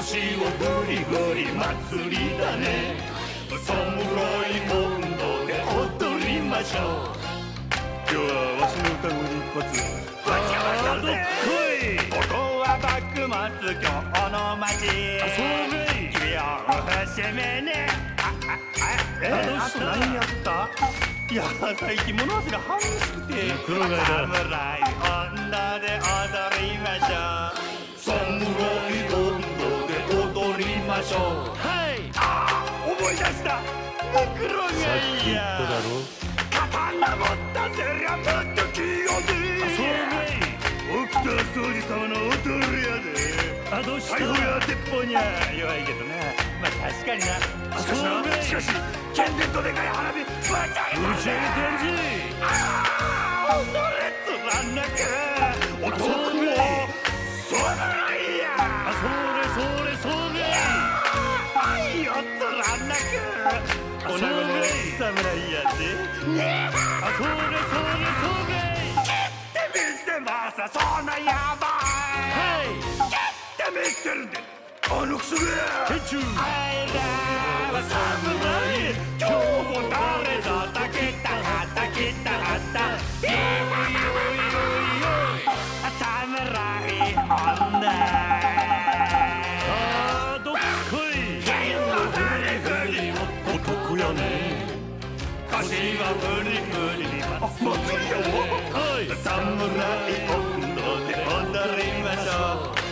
腰をふりふり祭りだね。侍温度で踊りましょう。今日はわしの歌声で一発わちゃわちゃぜ。ここは幕末京の町。君を節目ね。あと何やった？いや最近物忘れが激しくて。侍温度で踊りましょう。侍温度で踊りましょう。はい。思い出した。黒がいや。刀持ったせりゃぶっときよね。奥田総司様の踊りやで。どうした？逮捕や鉄砲には弱いけどな。まあ確かにな。しかし剣伝とでかい花火ぶち上げてんじ。踊れつらなく男をそれや。それよつらなくおなごの侍やで。それ蹴ってみせますそのやばい。蹴ってみせるであのクソが。あいらは侍。今日も誰だたきたはったきたはった。侍女。どっこい。ふりふり男やね。腰はふりふり祭りよ。侍温度で踊りましょう。